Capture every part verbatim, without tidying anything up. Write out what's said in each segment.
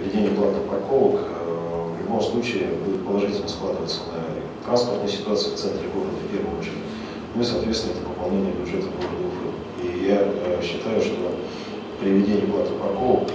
введение платных парковок в любом случае будет положительно складываться на транспортной ситуации в центре города в первую очередь. Ну и, соответственно, это пополнение бюджета города Уфы. И я считаю, что при введении платных парковок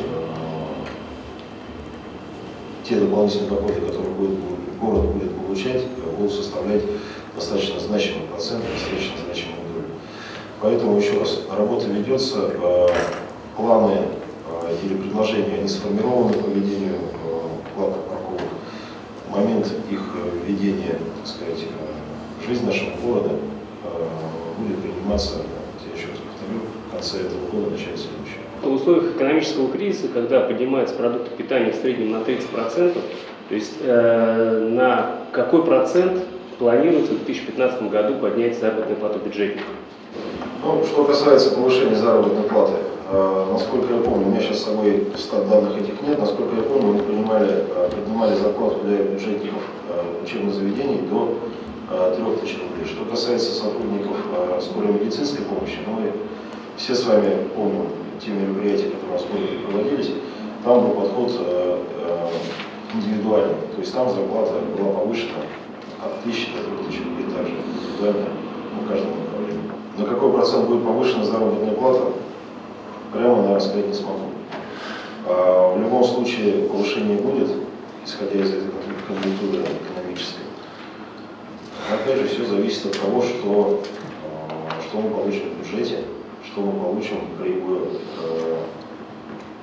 те дополнительные доходы, которые будет, город будет получать, будут составлять достаточно значимый процент, достаточно значимую долю. Поэтому, еще раз, работа ведется, планы или предложения, они сформированы по введению платных парковок. В момент их введения, так сказать, в жизнь нашего города будет приниматься, я еще раз повторю, в конце этого года, в начале следующего. В условиях экономического кризиса, когда поднимаются продукты питания в среднем на тридцать процентов, то есть э, на какой процент планируется в две тысячи пятнадцатом году поднять заработную плату бюджетников? Ну, что касается повышения заработной платы, э, насколько я помню, у меня сейчас с собой стат данных этих нет, насколько я помню, мы принимали, э, поднимали зарплату для бюджетников э, учебных заведений до э, трёх тысяч рублей. Что касается сотрудников э, скорой медицинской помощи, ну, мы все с вами помним те мероприятия, которые у нас проводились, там был подход э, э, индивидуальный, то есть там зарплата была повышена от тысячи до трёх тысяч рублей также индивидуально по каждому направлению. На какой процент будет повышена заработная плата, прямо, наверное, сказать не смогу. А в любом случае повышение будет, исходя из этой конъюнктуры экономической. Опять же, все зависит от того, что, что мы получим в бюджете, что мы получим при э,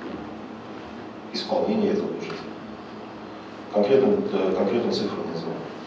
исполнении этого бюджета. Конкретную, конкретную цифру не назову.